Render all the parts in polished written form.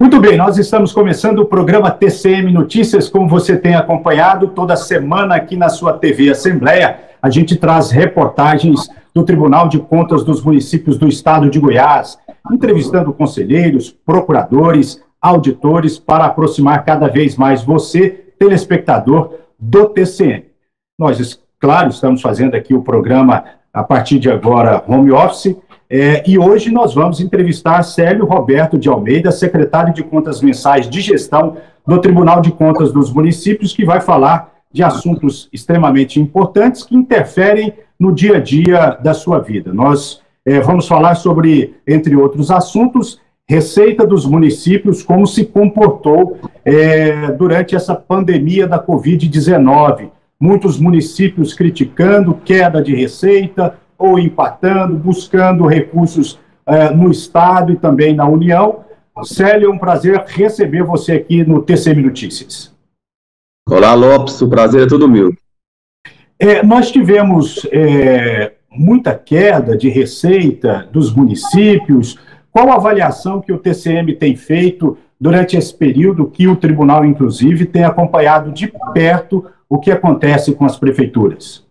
Muito bem, nós estamos começando o programa TCM Notícias, como você tem acompanhado toda semana aqui na sua TV Assembleia. A gente traz reportagens do Tribunal de Contas dos Municípios do Estado de Goiás, entrevistando conselheiros, procuradores, auditores, para aproximar cada vez mais você, telespectador do TCM. Nós, claro, estamos fazendo aqui o programa a partir de agora home office, e hoje nós vamos entrevistar Célio Roberto de Almeida, secretário de Contas Mensais de Gestão do Tribunal de Contas dos Municípios, que vai falar de assuntos extremamente importantes que interferem no dia a dia da sua vida. Nós vamos falar sobre, entre outros assuntos, receita dos municípios, como se comportou durante essa pandemia da Covid-19. Muitos municípios criticando queda de receita, ou empatando, buscando recursos no Estado e também na União. Célio, é um prazer receber você aqui no TCM Notícias. Olá, Lopes, o prazer é todo meu. Nós tivemos muita queda de receita dos municípios. Qual a avaliação que o TCM tem feito durante esse período que o Tribunal, inclusive, tem acompanhado de perto o que acontece com as prefeituras?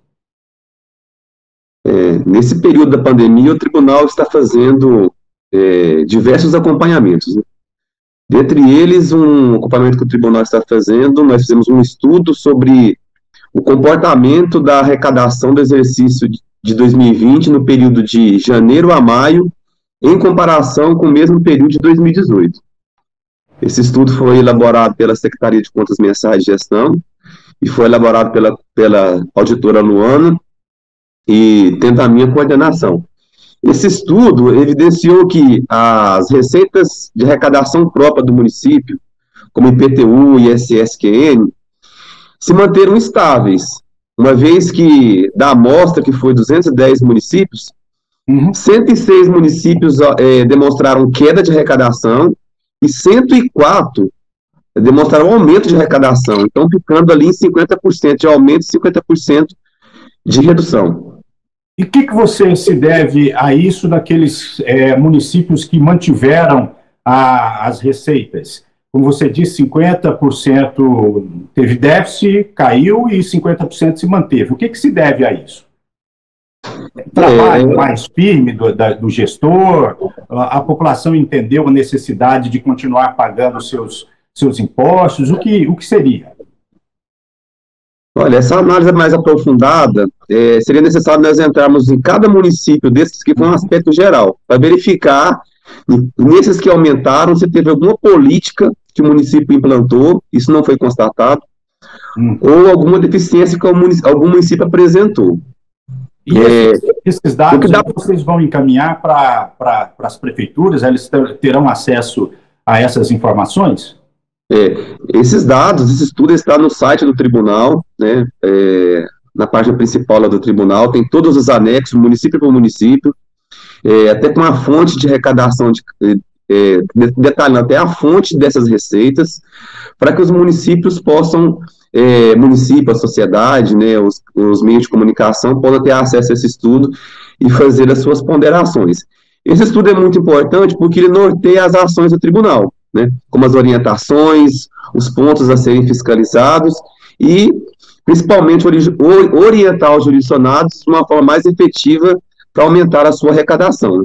Nesse período da pandemia, o Tribunal está fazendo diversos acompanhamentos, né? Dentre eles, um acompanhamento que o Tribunal está fazendo, nós fizemos um estudo sobre o comportamento da arrecadação do exercício de 2020 no período de janeiro a maio, em comparação com o mesmo período de 2018. Esse estudo foi elaborado pela Secretaria de Contas Mensais de Gestão e foi elaborado pela auditora Luana, e tendo a minha coordenação. Esse estudo evidenciou que as receitas de arrecadação própria do município, como IPTU e ISS-QN, se manteram estáveis, uma vez que, da amostra, que foi 210 municípios, 106 municípios demonstraram queda de arrecadação e 104 demonstraram aumento de arrecadação, então ficando ali em 50% de aumento e 50% de redução. E o que você se deve a isso daqueles municípios que mantiveram as receitas? Como você disse, 50% teve déficit, caiu e 50% se manteve. O que se deve a isso? Trabalho mais firme do gestor? A população entendeu a necessidade de continuar pagando seus impostos? O que seria? Olha, essa análise mais aprofundada, seria necessário nós entrarmos em cada município desses que foi um aspecto geral, para verificar, nesses que aumentaram, se teve alguma política que o município implantou, isso não foi constatado, ou alguma deficiência que algum município apresentou. E esses dados vocês vão encaminhar para as prefeituras? Eles terão acesso a essas informações? Esses dados, esse estudo está no site do tribunal, né, na página principal lá do tribunal, tem todos os anexos, município por município, até com a fonte de arrecadação, detalhando até a fonte dessas receitas, para que os municípios possam, a sociedade, né, os meios de comunicação, possam ter acesso a esse estudo e fazer as suas ponderações. Esse estudo é muito importante porque ele norteia as ações do tribunal, né, como as orientações, os pontos a serem fiscalizados e, principalmente, orientar os jurisdicionados de uma forma mais efetiva para aumentar a sua arrecadação.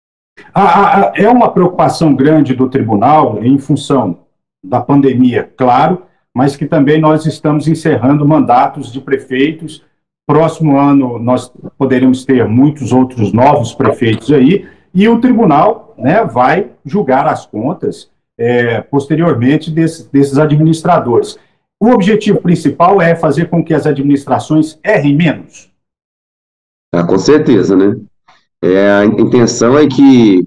É uma preocupação grande do tribunal em função da pandemia, claro, mas que também nós estamos encerrando mandatos de prefeitos. Próximo ano nós poderemos ter muitos outros novos prefeitos aí, e o tribunal, né, vai julgar as contas posteriormente desses administradores. O objetivo principal é fazer com que as administrações errem menos? Com certeza, né? A intenção é que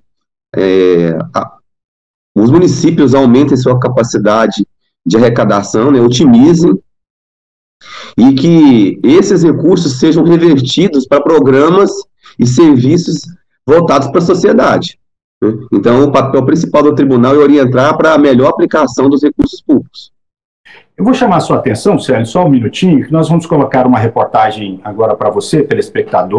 os municípios aumentem sua capacidade de arrecadação, né, otimizem, e que esses recursos sejam revertidos para programas e serviços voltados para a sociedade. Então, o papel principal do tribunal é orientar para a melhor aplicação dos recursos públicos. Eu vou chamar a sua atenção, Célio, só um minutinho, que nós vamos colocar uma reportagem agora para você, telespectador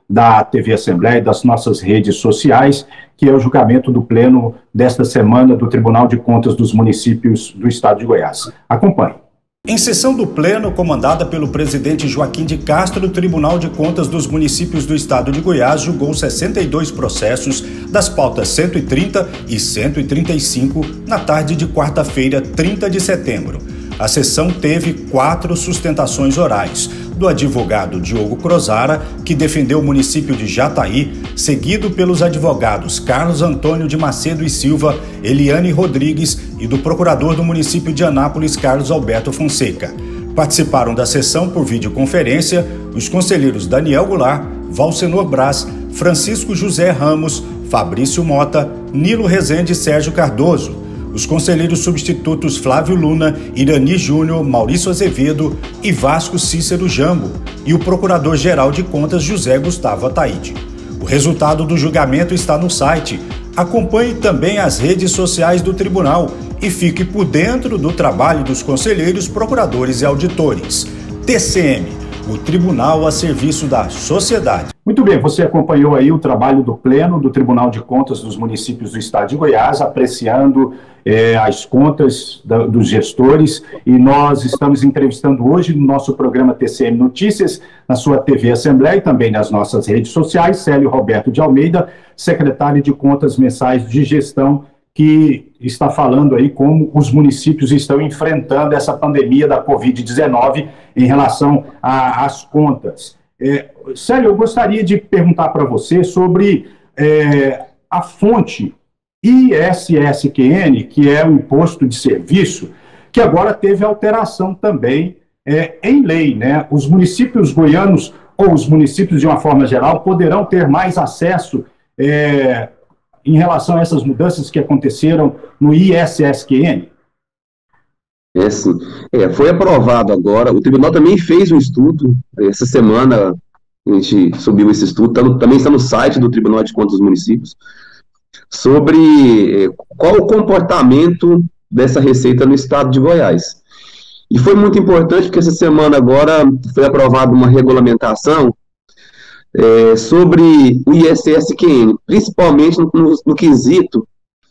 da TV Assembleia e das nossas redes sociais, que é o julgamento do Pleno desta semana do Tribunal de Contas dos Municípios do Estado de Goiás. Acompanhe. Em sessão do Pleno, comandada pelo presidente Joaquim de Castro, o Tribunal de Contas dos Municípios do Estado de Goiás julgou 62 processos das pautas 130 e 135 na tarde de quarta-feira, 30 de setembro. A sessão teve 4 sustentações orais, do advogado Diogo Crozara, que defendeu o município de Jataí, seguido pelos advogados Carlos Antônio de Macedo e Silva, Eliane Rodrigues e do procurador do município de Anápolis, Carlos Alberto Fonseca. Participaram da sessão por videoconferência os conselheiros Daniel Goulart, Valcenor Braz, Francisco José Ramos, Fabrício Mota, Nilo Rezende e Sérgio Cardoso, os conselheiros substitutos Flávio Luna, Irani Júnior, Maurício Azevedo e Vasco Cícero Jambo e o procurador-geral de contas José Gustavo Ataíde. O resultado do julgamento está no site. Acompanhe também as redes sociais do tribunal e fique por dentro do trabalho dos conselheiros, procuradores e auditores. TCM, o Tribunal a serviço da sociedade. Muito bem, você acompanhou aí o trabalho do Pleno do Tribunal de Contas dos Municípios do Estado de Goiás, apreciando as contas dos gestores, e nós estamos entrevistando hoje no nosso programa TCM Notícias, na sua TV Assembleia e também nas nossas redes sociais, Célio Roberto de Almeida, secretário de Contas Mensais de Gestão, que está falando aí como os municípios estão enfrentando essa pandemia da Covid-19 em relação às contas. Célio, eu gostaria de perguntar para você sobre a fonte ISSQN, que é o Imposto de Serviço, que agora teve alteração também em lei, né? Os municípios goianos, ou os municípios de uma forma geral, poderão ter mais acesso em relação a essas mudanças que aconteceram no ISSQN? Sim. Foi aprovado agora, o tribunal também fez um estudo, essa semana a gente subiu esse estudo, também está no site do Tribunal de Contas dos Municípios, sobre qual o comportamento dessa receita no estado de Goiás. E foi muito importante porque essa semana agora foi aprovada uma regulamentação sobre o ISSQN, principalmente no quesito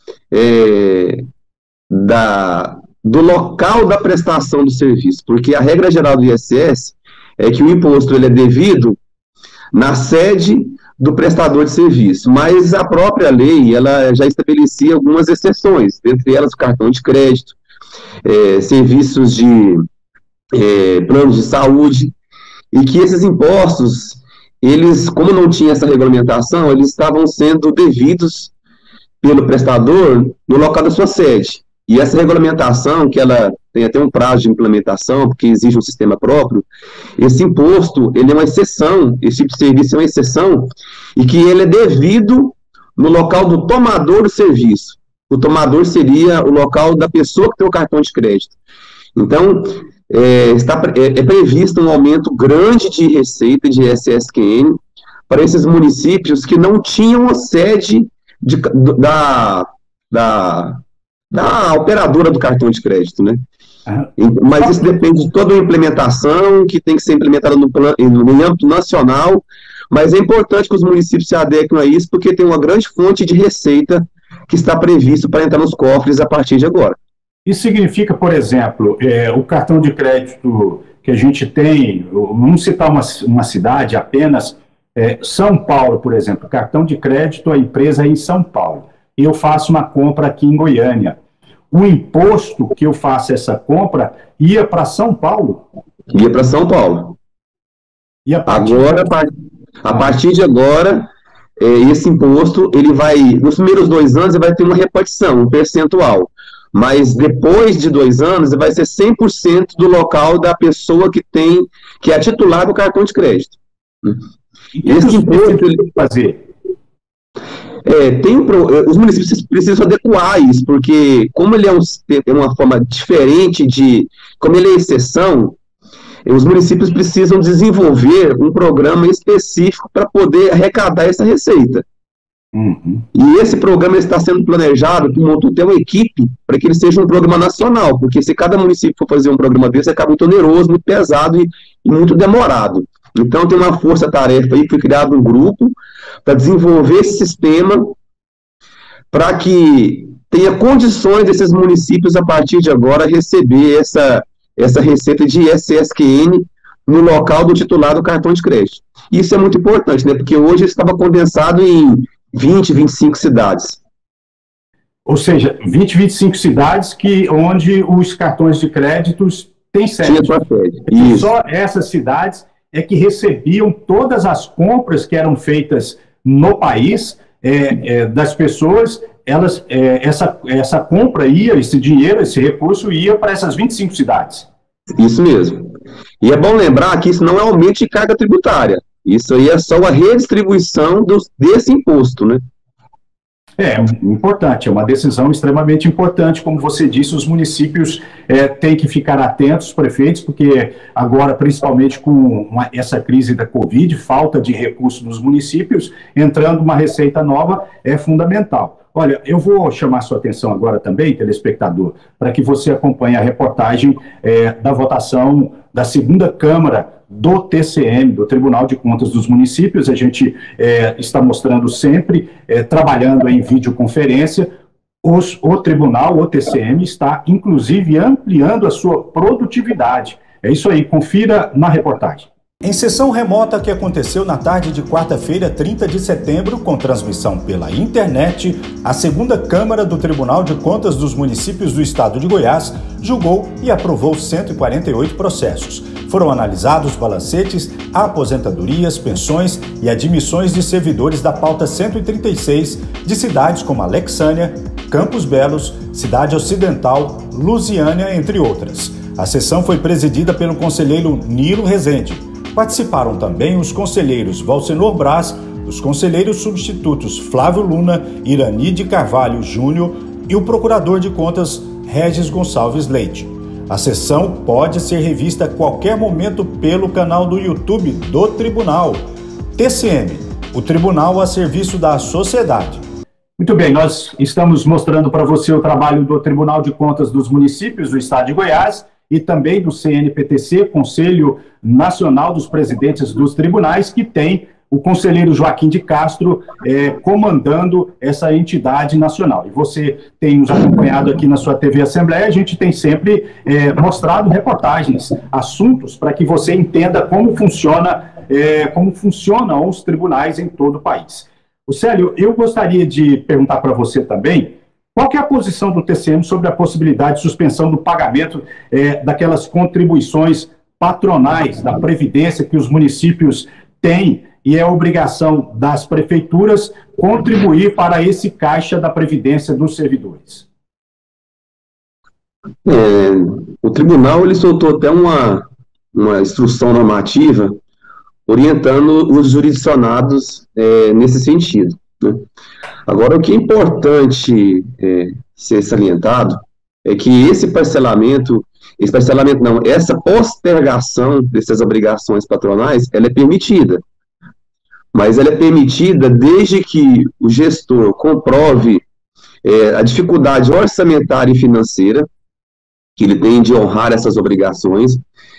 do local da prestação do serviço, porque a regra geral do ISS é que o imposto ele é devido na sede do prestador de serviço, mas a própria lei ela já estabelecia algumas exceções, entre elas o cartão de crédito, serviços de planos de saúde, e que esses impostos, eles, como não tinha essa regulamentação, eles estavam sendo devidos pelo prestador no local da sua sede. E essa regulamentação, que ela tem até um prazo de implementação, porque exige um sistema próprio, esse imposto, ele é uma exceção, esse tipo de serviço é uma exceção, e que ele é devido no local do tomador do serviço. O tomador seria o local da pessoa que tem o cartão de crédito. Então, é previsto um aumento grande de receita de ISSQN para esses municípios que não tinham a sede da operadora do cartão de crédito, né? Mas isso depende de toda a implementação, que tem que ser implementada no âmbito nacional, mas é importante que os municípios se adequem a isso, porque tem uma grande fonte de receita que está previsto para entrar nos cofres a partir de agora. Isso significa, por exemplo, o cartão de crédito que a gente tem, vamos citar uma cidade apenas, São Paulo, por exemplo, cartão de crédito, a empresa é em São Paulo, e eu faço uma compra aqui em Goiânia. O imposto que eu faço essa compra ia para São Paulo? Ia para São Paulo. E a partir de agora, esse imposto, ele vai, nos primeiros 2 anos, ele vai ter uma repartição, um percentual. Mas depois de 2 anos, vai ser 100% do local da pessoa que é titular do cartão de crédito. Esse imposto ele tem que fazer? Os municípios precisam adequar isso, porque como ele é uma forma diferente como ele é exceção, os municípios precisam desenvolver um programa específico para poder arrecadar essa receita. Uhum. E esse programa está sendo planejado, tem uma equipe para que ele seja um programa nacional, porque se cada município for fazer um programa desse, acaba muito oneroso, muito pesado e muito demorado. Então, tem uma força-tarefa aí, foi criado um grupo para desenvolver esse sistema para que tenha condições desses municípios, a partir de agora, receber essa receita de ISSQN no local do titular do cartão de crédito. Isso é muito importante, né? Porque hoje estava condensado em 20, 25 cidades. Ou seja, 20, 25 cidades onde os cartões de créditos têm sede. E só essas cidades é que recebiam todas as compras que eram feitas no país das pessoas. Essa compra ia, esse dinheiro, esse recurso ia para essas 25 cidades. Isso mesmo. E é bom lembrar que isso não é aumento de carga tributária. Isso aí é só a redistribuição desse imposto, né? É importante, é uma decisão extremamente importante. Como você disse, os municípios têm que ficar atentos, os prefeitos, porque agora, principalmente com essa crise da Covid, falta de recursos nos municípios, entrando uma receita nova é fundamental. Olha, eu vou chamar sua atenção agora também, telespectador, para que você acompanhe a reportagem da votação da segunda Câmara do TCM, do Tribunal de Contas dos Municípios. A gente está mostrando sempre, trabalhando em videoconferência. O Tribunal, o TCM, está, inclusive, ampliando a sua produtividade. É isso aí, confira na reportagem. Em sessão remota que aconteceu na tarde de quarta-feira, 30 de setembro, com transmissão pela internet, a segunda Câmara do Tribunal de Contas dos Municípios do Estado de Goiás julgou e aprovou 148 processos. Foram analisados balancetes, aposentadorias, pensões e admissões de servidores da pauta 136 de cidades como Alexânia, Campos Belos, Cidade Ocidental, Lusiânia, entre outras. A sessão foi presidida pelo conselheiro Nilo Rezende. Participaram também os conselheiros Valcenor Braz, os conselheiros substitutos Flávio Luna, Irani de Carvalho Júnior e o procurador de contas Regis Gonçalves Leite. A sessão pode ser revista a qualquer momento pelo canal do YouTube do Tribunal. TCM, o Tribunal a serviço da sociedade. Muito bem, nós estamos mostrando para você o trabalho do Tribunal de Contas dos Municípios do Estado de Goiás e também do CNPTC, Conselho Nacional dos Presidentes dos Tribunais, que tem o conselheiro Joaquim de Castro comandando essa entidade nacional. E você tem nos acompanhado aqui na sua TV Assembleia, a gente tem sempre mostrado reportagens, assuntos, para que você entenda como funcionam os tribunais em todo o país. Célio, eu gostaria de perguntar para você também, qual que é a posição do TCM sobre a possibilidade de suspensão do pagamento daquelas contribuições patronais da Previdência que os municípios têm e é obrigação das prefeituras contribuir para esse caixa da Previdência dos servidores? O tribunal ele soltou até uma instrução normativa orientando os jurisdicionados nesse sentido, né? Agora, o que é importante ser salientado é que essa postergação dessas obrigações patronais, ela é permitida. Mas ela é permitida desde que o gestor comprove a dificuldade orçamentária e financeira que ele tem de honrar essas obrigações.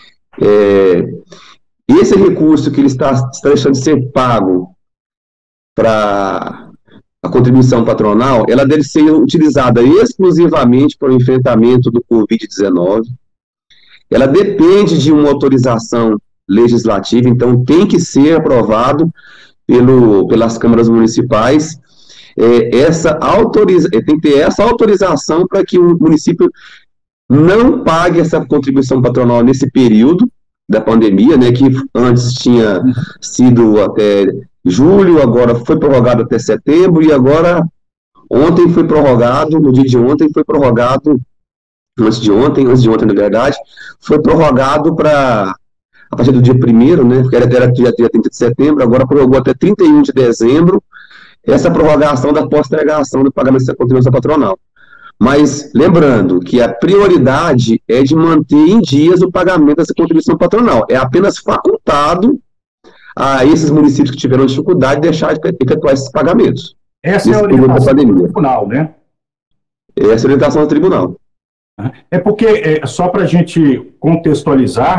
Esse recurso que ele está deixando de ser pago para a contribuição patronal, ela deve ser utilizada exclusivamente para o enfrentamento do Covid-19. Ela depende de uma autorização legislativa, então tem que ser aprovado pelas câmaras municipais. Tem que ter essa autorização para que o município não pague essa contribuição patronal nesse período da pandemia, né, que antes tinha sido até julho, agora foi prorrogado até setembro, e agora ontem foi prorrogado, no dia de ontem foi prorrogado, antes de ontem, na verdade, foi prorrogado para, a partir do dia 1º, né, porque era dia 30 de setembro, agora prorrogou até 31 de dezembro, essa prorrogação da postergação do pagamento da contribuição patronal. Mas, lembrando que a prioridade é de manter em dias o pagamento dessa contribuição patronal. É apenas facultado a esses municípios que tiveram dificuldade de deixar de efetuar esses pagamentos. Essa é a orientação do tribunal, né? Essa é a orientação do tribunal. É porque, só para a gente contextualizar,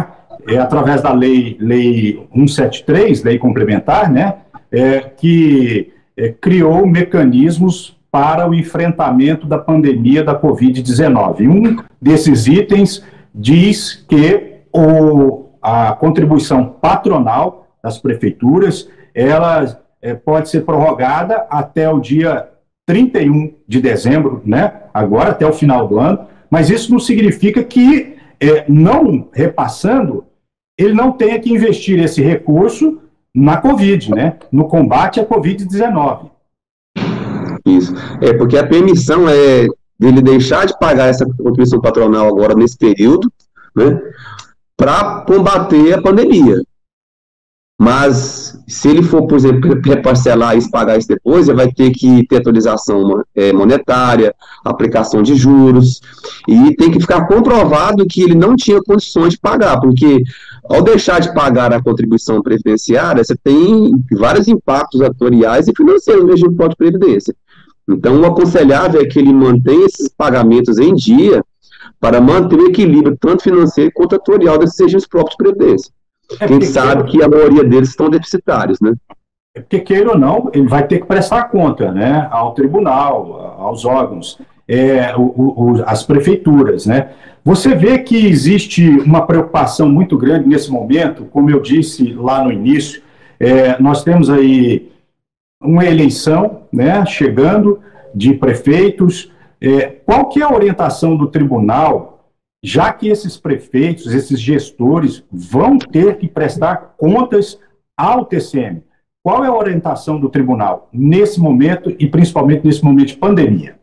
através da lei 173, lei complementar, né, que criou mecanismos para o enfrentamento da pandemia da Covid-19. Um desses itens diz que a contribuição patronal das prefeituras, ela pode ser prorrogada até o dia 31 de dezembro, né, agora até o final do ano, mas isso não significa que, não repassando, ele não tenha que investir esse recurso na Covid, né, no combate à Covid-19. Isso. Porque a permissão é dele deixar de pagar essa contribuição patronal agora nesse período, né, para combater a pandemia. Mas, se ele for, por exemplo, reparcelar e pagar isso depois, ele vai ter que ter atualização monetária, aplicação de juros, e tem que ficar comprovado que ele não tinha condições de pagar, porque ao deixar de pagar a contribuição previdenciária, você tem vários impactos atoriais e financeiros no regime de previdência. Então, o aconselhável é que ele mantenha esses pagamentos em dia para manter o equilíbrio tanto financeiro quanto atorial desses regimes próprios de previdência. Quem sabe que a maioria deles estão deficitários, né? Porque, queira ou não, ele vai ter que prestar conta, né, ao tribunal, aos órgãos, às prefeituras, né? Você vê que existe uma preocupação muito grande nesse momento, como eu disse lá no início, nós temos aí uma eleição, né, chegando, de prefeitos. Qual que é a orientação do tribunal, já que esses prefeitos, esses gestores vão ter que prestar contas ao TCM? Qual é a orientação do tribunal nesse momento e principalmente nesse momento de pandemia?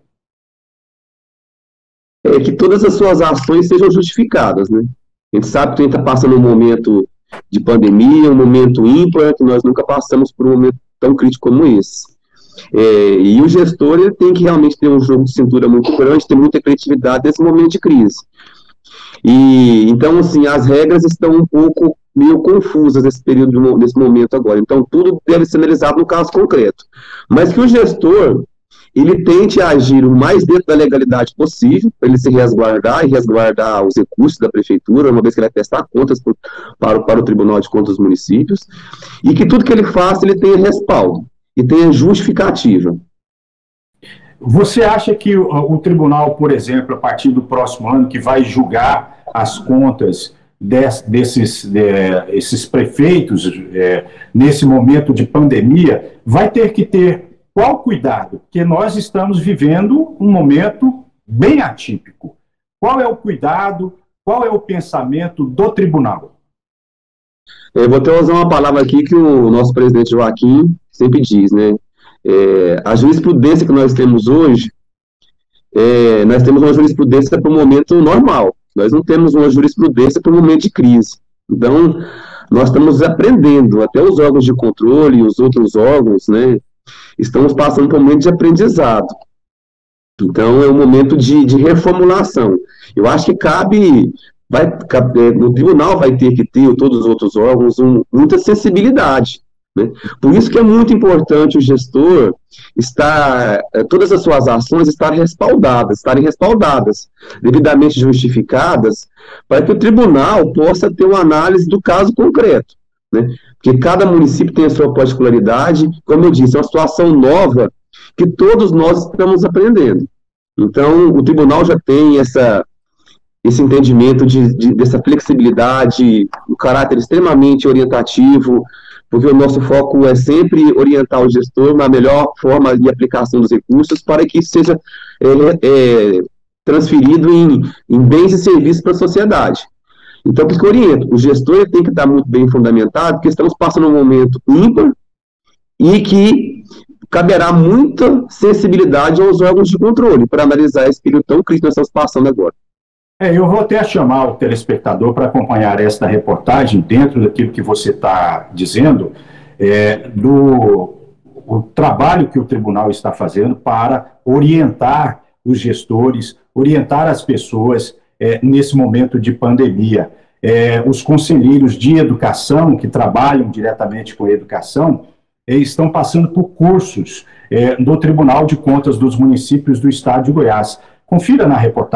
Que todas as suas ações sejam justificadas, né? A gente sabe que a gente está passando um momento de pandemia, um momento ímpar, que nós nunca passamos por um momento tão crítico como esse. E o gestor ele tem que realmente ter um jogo de cintura muito grande, ter muita criatividade nesse momento de crise. E então, assim, as regras estão um pouco meio confusas nesse período, nesse momento agora. Então, tudo deve ser analisado no caso concreto. Mas que o gestor, ele tente agir o mais dentro da legalidade possível, para ele se resguardar e resguardar os recursos da prefeitura, uma vez que ele vai prestar contas para o Tribunal de Contas dos Municípios, e que tudo que ele faça, ele tenha respaldo e tenha justificativa. Você acha que o tribunal, por exemplo, a partir do próximo ano, que vai julgar as contas desses prefeitos nesse momento de pandemia, vai ter que ter qual cuidado? Porque nós estamos vivendo um momento bem atípico. Qual é o cuidado, qual é o pensamento do tribunal? Eu vou até usar uma palavra aqui que o nosso presidente Joaquim sempre diz, né? A jurisprudência que nós temos hoje, nós temos uma jurisprudência para o momento normal, nós não temos uma jurisprudência para o momento de crise. Então, nós estamos aprendendo, até os órgãos de controle e os outros órgãos, né, estamos passando por um momento de aprendizado. Então, é um momento de reformulação. Eu acho que o tribunal vai ter que ter, todos os outros órgãos, muita sensibilidade. Né? Por isso que é muito importante o gestor todas as suas ações estarem respaldadas, devidamente justificadas, para que o tribunal possa ter uma análise do caso concreto. Né? Porque cada município tem a sua particularidade, como eu disse, é uma situação nova que todos nós estamos aprendendo. Então, o tribunal já tem esse entendimento dessa flexibilidade, um caráter extremamente orientativo, porque o nosso foco é sempre orientar o gestor na melhor forma de aplicação dos recursos para que isso seja transferido em bens e serviços para a sociedade. Então, por que eu oriento? O gestor tem que estar muito bem fundamentado, porque estamos passando um momento ímpar e que caberá muita sensibilidade aos órgãos de controle para analisar esse período tão crítico que nós estamos passando agora. Eu vou até chamar o telespectador para acompanhar esta reportagem dentro daquilo que você está dizendo, o trabalho que o tribunal está fazendo para orientar os gestores, orientar as pessoas nesse momento de pandemia. Os conselheiros de educação, que trabalham diretamente com a educação, estão passando por cursos do Tribunal de Contas dos Municípios do Estado de Goiás. Confira na reportagem.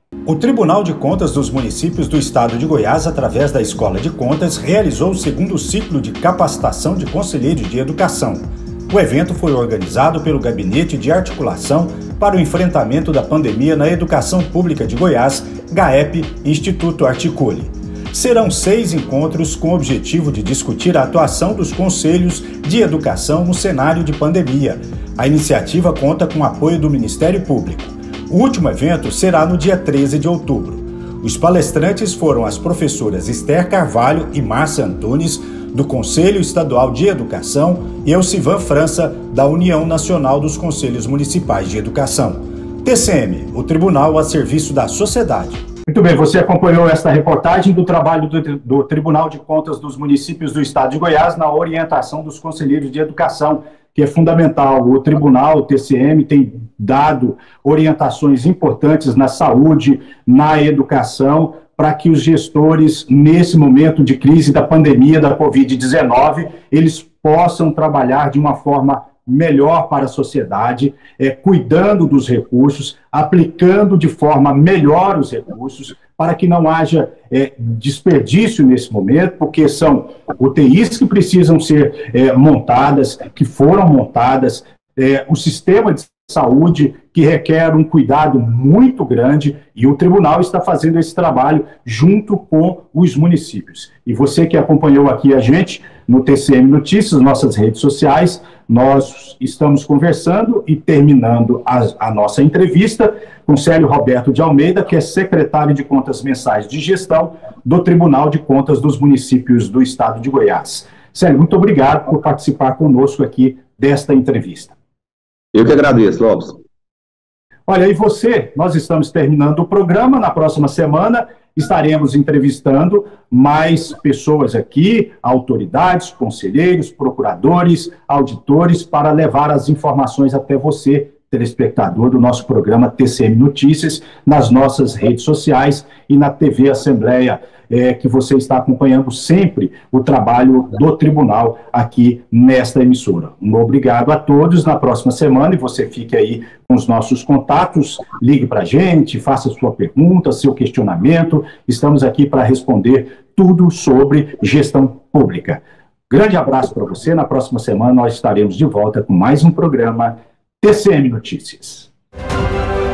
O Tribunal de Contas dos Municípios do Estado de Goiás, através da Escola de Contas, realizou o segundo ciclo de capacitação de conselheiros de educação. O evento foi organizado pelo Gabinete de Articulação para o Enfrentamento da Pandemia na Educação Pública de Goiás, GAEP, Instituto Articule. Serão 6 encontros com o objetivo de discutir a atuação dos conselhos de educação no cenário de pandemia. A iniciativa conta com o apoio do Ministério Público. O último evento será no dia 13 de outubro. Os palestrantes foram as professoras Esther Carvalho e Márcia Antunes, do Conselho Estadual de Educação, e Elcivan França, da União Nacional dos Conselhos Municipais de Educação. TCM, o Tribunal a serviço da sociedade. Muito bem, você acompanhou esta reportagem do trabalho do Tribunal de Contas dos Municípios do Estado de Goiás na orientação dos conselheiros de educação, que é fundamental. O Tribunal, o TCM, tem dado orientações importantes na saúde, na educação, para que os gestores, nesse momento de crise da pandemia da Covid-19, eles possam trabalhar de uma forma melhor para a sociedade, cuidando dos recursos, aplicando de forma melhor os recursos, para que não haja desperdício nesse momento, porque são UTIs que precisam ser montadas, que foram montadas, o sistema de saúde que requer um cuidado muito grande, e o tribunal está fazendo esse trabalho junto com os municípios. E você que acompanhou aqui a gente no TCM Notícias, nossas redes sociais, nós estamos conversando e terminando a nossa entrevista com Célio Roberto de Almeida, que é secretário de Contas Mensais de Gestão do Tribunal de Contas dos Municípios do Estado de Goiás. Célio, muito obrigado por participar conosco aqui desta entrevista. Eu que agradeço, Lopes. Olha, e você, nós estamos terminando o programa, na próxima semana estaremos entrevistando mais pessoas aqui, autoridades, conselheiros, procuradores, auditores, para levar as informações até você, telespectador do nosso programa TCM Notícias, nas nossas redes sociais e na TV Assembleia, que você está acompanhando sempre o trabalho do tribunal aqui nesta emissora. Um obrigado a todos, na próxima semana, e você fique aí com os nossos contatos, ligue para a gente, faça sua pergunta, seu questionamento, estamos aqui para responder tudo sobre gestão pública. Grande abraço para você, na próxima semana nós estaremos de volta com mais um programa TCM Notícias.